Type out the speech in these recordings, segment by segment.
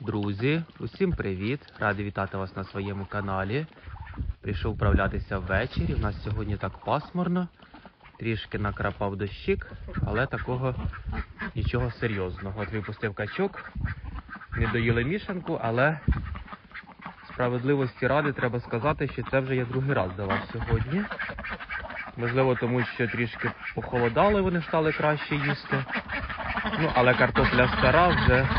Друзі, усім привіт! Радий вітати вас на своєму каналі. Прийшов вправлятися ввечері. У нас сьогодні так пасмурно. Трішки накрапав дощик, але такого нічого серйозного. От випустив качок, не доїли мішанку, але справедливості ради треба сказати, що це вже я другий раз давав сьогодні. Можливо, тому що трішки похолодало, вони стали краще їсти. Ну, але картопля стара вже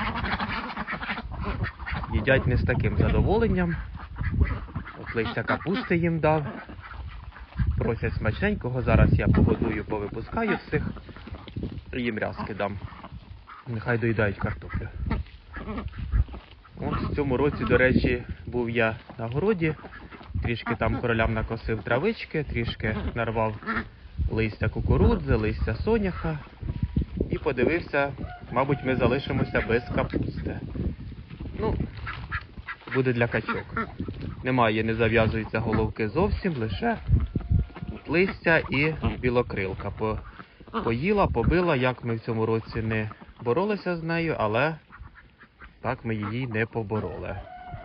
їдять не з таким задоволенням. От листя капусти їм дав. Просять смачненького. Зараз я погодую, повипускаю всіх. І їм рязки дам. Нехай доїдають картоплю. От в цьому році, до речі, був я на городі. Трішки там королям накосив травички, трішки нарвав листя кукурудзи, листя соняха. І подивився, мабуть, ми залишимося без капусти. Ну, буде для качок. Немає, не зав'язуються головки зовсім, лише листя і білокрилка. Поїла, побила, як ми в цьому році не боролися з нею, але так ми її не побороли.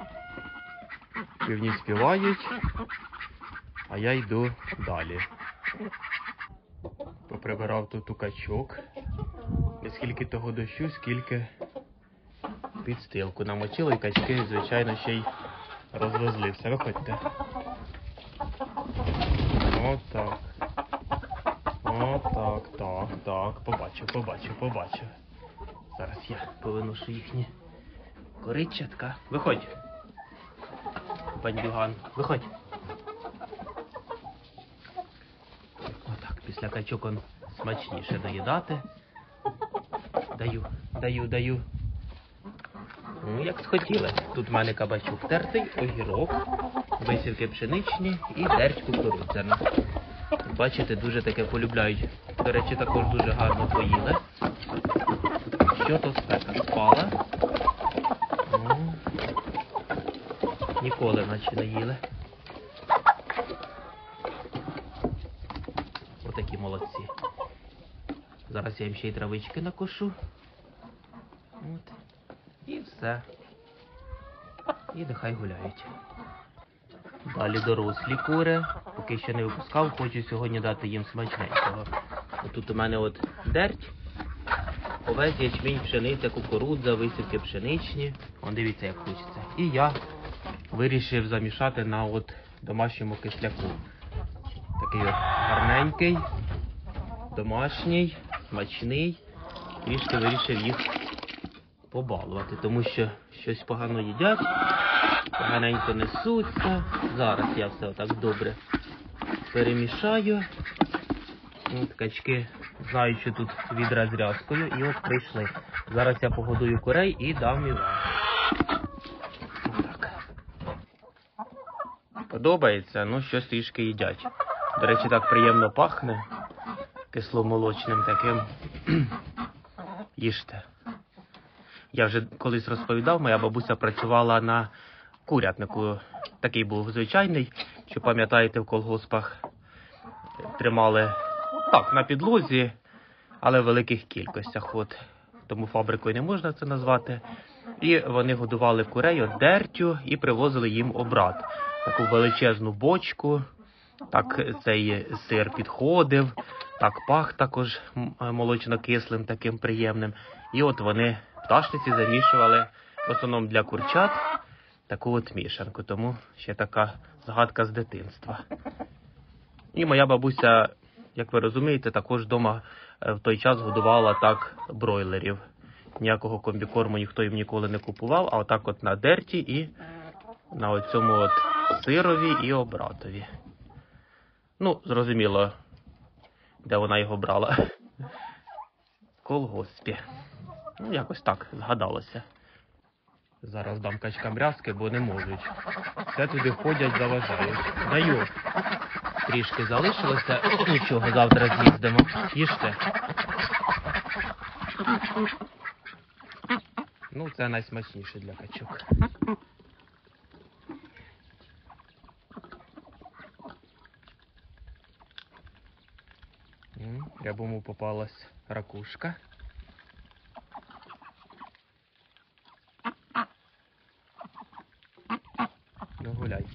Півні співають, а я йду далі. Поприбирав тут у качок. Не скільки того дощу, скільки підстилку намочило, і качки, звичайно, ще й розвезлися. Виходьте. Отак. Отак, так. Побачив. Зараз я повиношу їхні коричатка. Виходь. Бандюган, виходь. Отак, після качок он смачніше доїдати. Даю. Ну, як схотіли. Тут в мене кабачок тертий, огірок, висівки пшеничні і дерть кукурудзяна. Бачите, дуже таке полюбляють. До речі, також дуже гарно поїли. Що то спека спала. Ну, ніколи наче не їли. Отакі молодці. Зараз я їм ще й травички накошу. От. І все. І нехай гуляють. Далі дорослі кури. Поки ще не випускав, хочу сьогодні дати їм смачненького. Тут у мене от дерть, овець, ячмінь, пшениця, кукурудза, висівки пшеничні. Вон дивіться, як хочеться. І я вирішив замішати на от домашньому кисляку. Такий от гарненький, домашній, смачний. Трішки вирішив їх побалувати, тому що щось погано їдять, поганенько несуться. Зараз я все отак добре перемішаю. От качки знають, що тут відра з рязкою, і от прийшли. Зараз я погодую курей і дам і вам. Отак. Подобається, ну щось трішки їдять. До речі, так приємно пахне кисломолочним таким. Їжте. Я вже колись розповідав, моя бабуся працювала на курятнику. Такий був звичайний, що пам'ятаєте, в колгоспах тримали так, на підлозі, але в великих кількостях. От. Тому фабрикою не можна це назвати. І вони годували курей от дертю і привозили їм обрат. Таку величезну бочку, так цей сир підходив, так пах також молочно-кислим, таким приємним. І от вони пташниці замішували в основному для курчат таку от мішанку. Тому ще така згадка з дитинства. І моя бабуся, як ви розумієте, також вдома в той час годувала так бройлерів. Ніякого комбікорму ніхто їм ніколи не купував, а отак от на дерті і на оцьому от сирові і обратові. Ну, зрозуміло, де вона його брала. В колгоспі. Ну, якось так згадалося. Зараз дам качкам рязки, бо не можуть. Все туди ходять, заважають. Даю. Трішки залишилося. Нічого, завтра з'їздимо. Їжте. Ну, це найсмачніше для качок. Рябому попалась ракушка.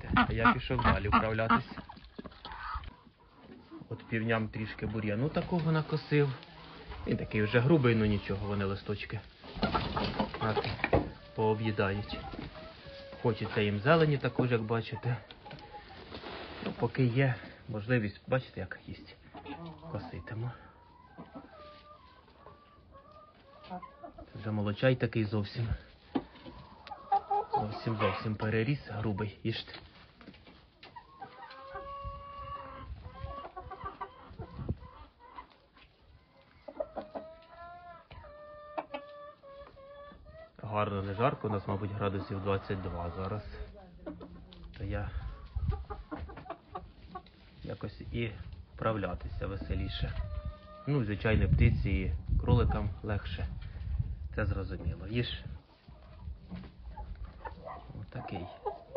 Бачите, а я пішов далі вправлятись. От півням трішки бур'яну такого накосив. Він такий вже грубий, ну нічого, вони листочки пооб'їдають. Хочеться їм зелені також, як бачите. Ну, поки є можливість, бачите, як їсть, коситиму. Це вже молочай такий зовсім. Зовсім переріс, грубий, їжте. Гарно, не жарко, у нас, мабуть, градусів 22 зараз. То я якось і вправлятися веселіше. Ну, звичайно, птиці і кроликам легше. Це зрозуміло. Їж. Отакий.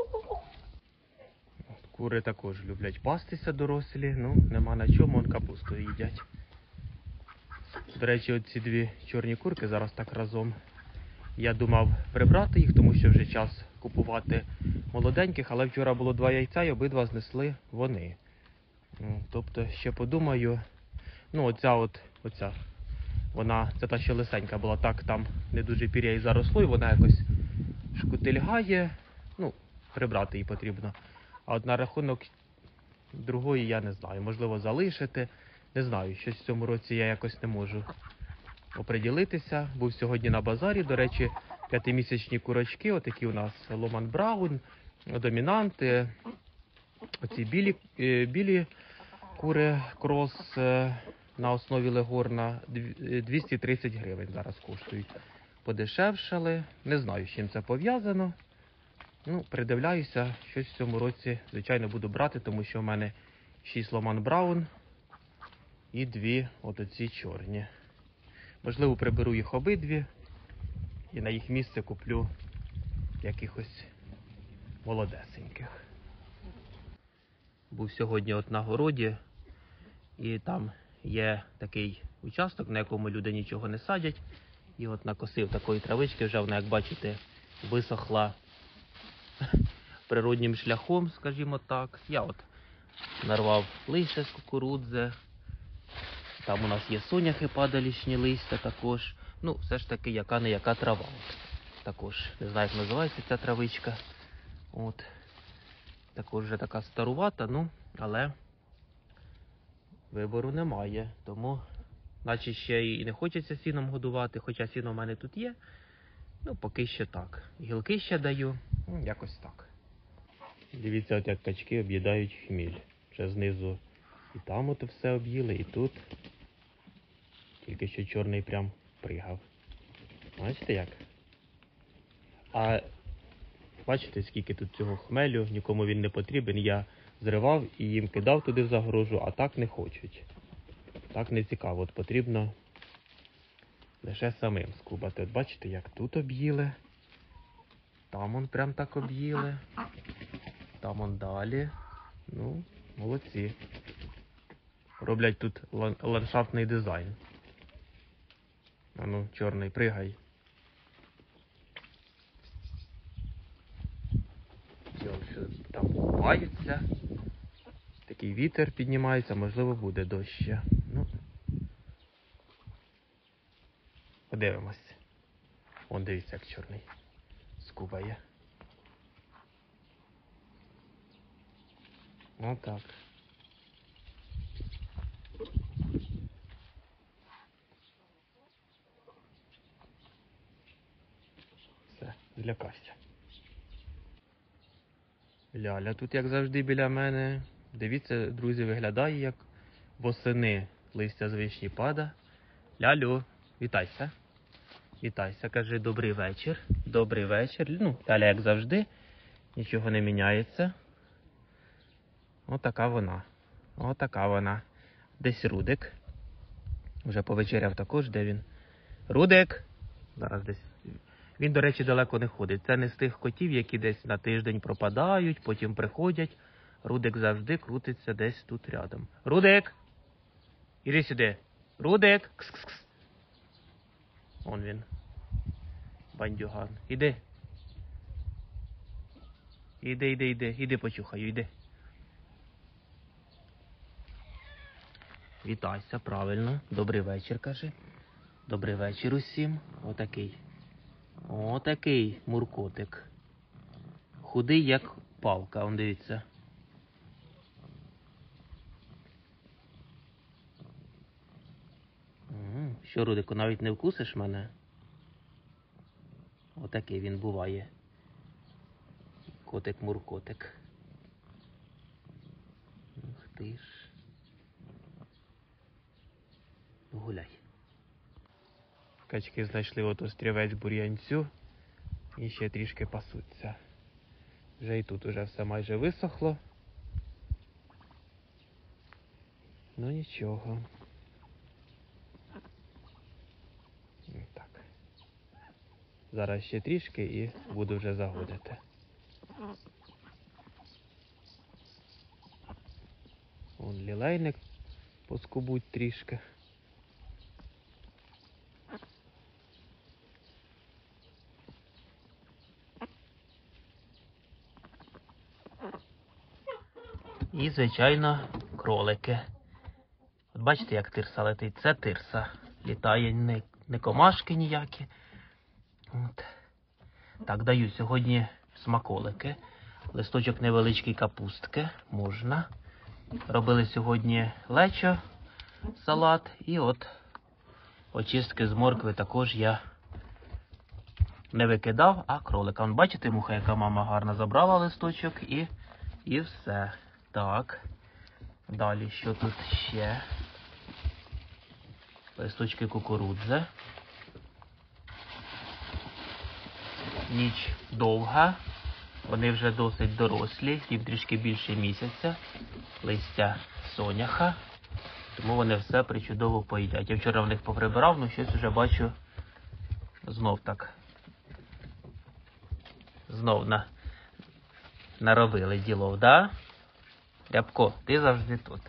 Кури також люблять пастися дорослі, ну, нема на чому, он капусту їдять. До речі, оці дві чорні курки зараз так разом. Я думав прибрати їх, тому що вже час купувати молоденьких, але вчора було 2 яйця і обидва знесли вони. Тобто, ще подумаю, ну оця, вона, це та, що лисенька була, так там не дуже пір'я і заросло, і вона якось шкутильгає, ну, прибрати її потрібно. А от на рахунок другої я не знаю, можливо залишити, не знаю, щось в цьому році я якось не можу оприділитися. Був сьогодні на базарі, до речі, 5-місячні курочки, отакі у нас Ломан Браун, домінанти, оці білі кури крос на основі легорна 230 гривень зараз коштують. Подешевшали, не знаю, з чим це пов'язано. Ну, придивляюся, щось в цьому році, звичайно, буду брати, тому що в мене 6 Ломан Браун і 2 от оці чорні. Можливо, приберу їх обидві і на їх місце куплю якихось молодесеньких. Був сьогодні от на городі, і там є такий участок, на якому люди нічого не садять. І от накосив такої травички, вже вона, як бачите, висохла природнім шляхом, скажімо так. Я от нарвав листя з кукурудзи. Там у нас є соняхи, падалішні листя також. Ну, все ж таки, яка-не-яка трава. Також, не знаю, як називається ця травичка. От. Також вже така старувата, ну, але вибору немає. Тому, наче ще і не хочеться сіном годувати, хоча сіно в мене тут є. Ну, поки що так. Гілки ще даю, ну, якось так. Дивіться, от як качки об'їдають хміль. Вже знизу і там от все об'їли, і тут. Тільки що чорний прям пригав. Бачите як? А бачите, скільки тут цього хмелю, нікому він не потрібен. Я зривав і їм кидав туди в загорожу, а так не хочуть. Так не цікаво. От потрібно лише самим скубати. От бачите, як тут об'їли. Там он прям так об'їли. Там он далі. Ну, молодці. Роблять тут ландшафтний дизайн. А ну, чорний, пригай. Там купаються. Такий вітер піднімається, можливо, буде дощ ще. Ну, подивимось. Вон, дивіться, як чорний скубає. Отак. Все, злякався. Ляля тут, як завжди, біля мене. Дивіться, друзі, виглядає, як восени листя з вишні пада. Лялю, вітайся. Вітайся, кажи добрий вечір. Добрий вечір. Ну, Ляля, як завжди, нічого не міняється. Отака вона. Отака вона. Десь Рудик. Вже повечеряв також, де він? Рудик! Зараз десь. Він, до речі, далеко не ходить. Це не з тих котів, які десь на тиждень пропадають, потім приходять. Рудик завжди крутиться десь тут рядом. Рудик! Іди сюди. Рудик! Кс-кс-кс. Он він. Бандюган. Іди. Іди почухаю, іди. Вітайся, правильно. Добрий вечір, кажи. Добрий вечір усім. Отакий муркотик. Худий, як палка, он дивіться. Що, Рудику, навіть не вкусиш мене? Отакий він буває. Котик-муркотик. Ух ти ж. Гуляй. Качки знайшли от острівець бур'янцю і ще трішки пасуться. Вже і тут уже все майже висохло. Ну нічого. Так. Зараз ще трішки і буду вже загодити. Вон лілейник поскубуть трішки. І, звичайно, кролики. От бачите, як тирса летить? Це тирса. Літає не комашки ніякі. От. Так, даю сьогодні смаколики. Листочок невеличкий капустки. Можна. Робили сьогодні лечо, салат. І от очистки з моркви також я не викидав, а кролика. Вон, бачите, муха, яка мама гарно забрала листочок і все. Так. Далі, що тут ще? Листочки кукурудзи. Ніч довга. Вони вже досить дорослі, їм трішки більше місяця. Листя соняха. Тому вони все причудово поїдять. Я вчора в них поприбирав, але щось вже бачу знов так. Знов наробили ділов, да? Рябко, ти завжди тут.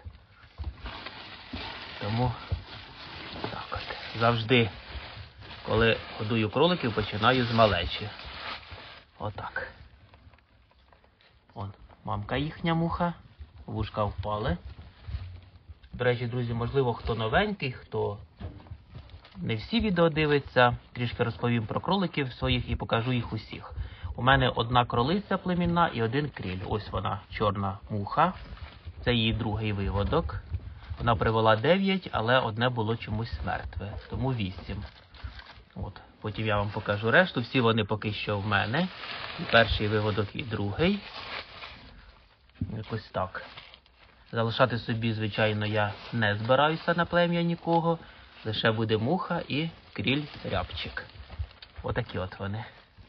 Тому так от. Завжди, коли годую кроликів, починаю з малечі. Отак. Вон, мамка їхня муха. Вушка впали. До речі, друзі, можливо, хто новенький, хто не всі відео дивиться, трішки розповім про кроликів своїх і покажу їх усіх. У мене одна кролиця племінна і один кріль. Ось вона, чорна муха. Це її другий виводок. Вона привела 9, але одне було чомусь мертве, тому 8. От. Потім я вам покажу решту. Всі вони поки що в мене. І перший виводок, і другий. Якось так. Залишати собі, звичайно, я не збираюся на плем'я нікого. Лише буде муха і кріль-рябчик. Отакі от вони.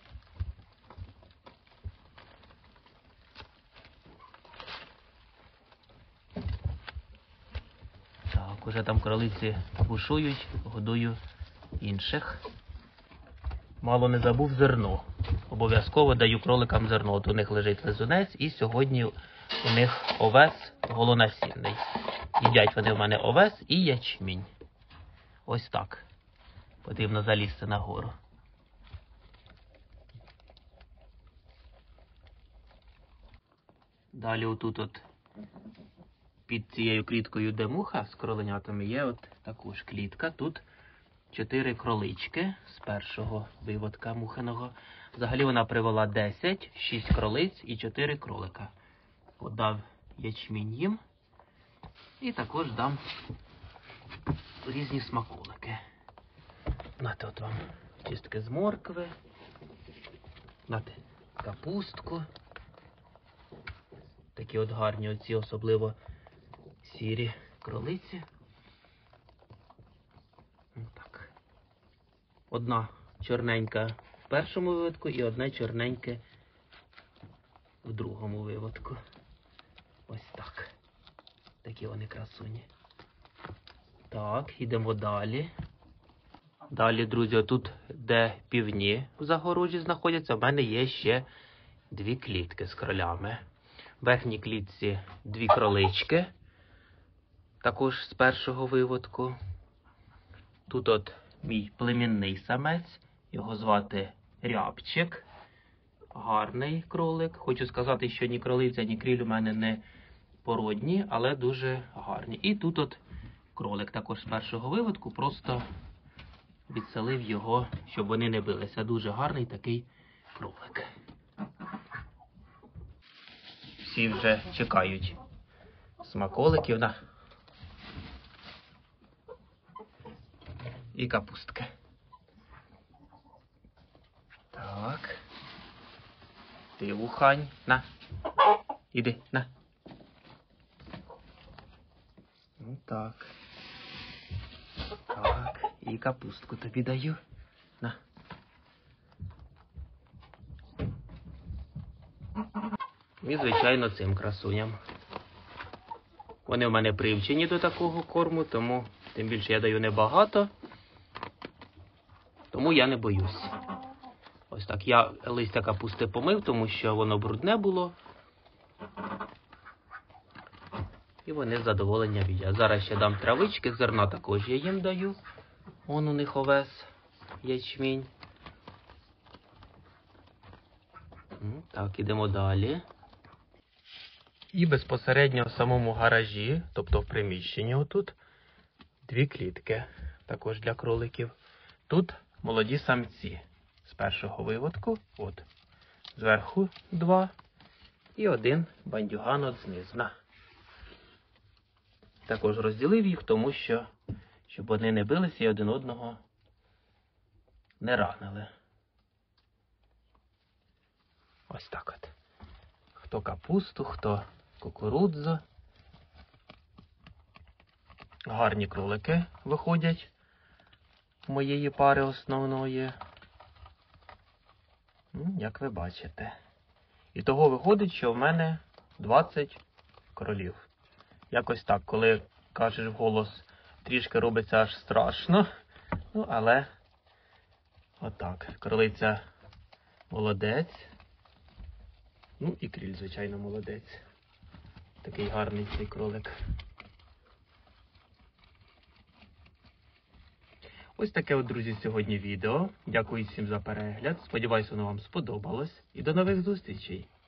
Так, уже там кролиці бушують, годую інших. Мало не забув зерно. Обов'язково даю кроликам зерно. От у них лежить лизунець і сьогодні у них овес голонасінний. Їдять вони в мене овес і ячмінь. Ось так. Потрібно залізти нагору. Далі отут от під цією кліткою, де муха з кроленятами, є от також клітка. Тут 4 кролички з першого виводка мухиного. Взагалі вона привела 10, 6 кролиць і 4 кролика. Подав ячмінь їм. І також дам різні смаколики. Нате от вам чистки з моркви. Нате капустку. Такі от гарні оці, особливо сірі кролиці. Так. Одна чорненька в першому виводку і одне чорненьке в другому виводку. Ось так. Такі вони красуні. Так, йдемо далі. Далі, друзі, тут, де півні в загорожі знаходяться, в мене є ще 2 клітки з кролями. В верхній клітці 2 кролички, також з першого виводку. Тут от мій племінний самець, його звати Рябчик. гарний кролик. Хочу сказати, що ні кролиця, ні кріль у мене не породні, але дуже гарні. І тут от кролик також з першого виводку, просто відселив його, щоб вони не билися. Дуже гарний такий кролик. Всі вже чекають смаколиків на і капустки. Так. Ти ухань. На. Іди, на. Ну так. Так. І капустку тобі даю. На. І, звичайно, цим красуням. Вони в мене привчені до такого корму, тому, тим більше я даю небагато, тому я не боюсь. Ось так, я листя капусти помив, тому що воно брудне було. І вони з задоволенням їдять. Зараз ще дам травички, зерна також я їм даю. Вон у них овес, ячмінь. Так, ідемо далі. І безпосередньо в самому гаражі, тобто в приміщенні отут, 2 клітки, також для кроликів. Тут молоді самці з першого виводку, от, зверху 2 і 1 бандюган от знизу. На. Також розділив їх, тому що, щоб вони не билися і один одного не ранили. Ось так от. Хто капусту, хто кукурудзу. Гарні кролики виходять моєї пари основної. Як ви бачите. І того виходить, що в мене 20 кролів. Якось так, коли кажеш вголос, трішки робиться аж страшно. Ну, але отак. Кролиця молодець. Ну і кріль, звичайно, молодець. Такий гарний цей кролик. Ось таке от, друзі, сьогодні відео. Дякую всім за перегляд. Сподіваюся, воно вам сподобалось. І до нових зустрічей!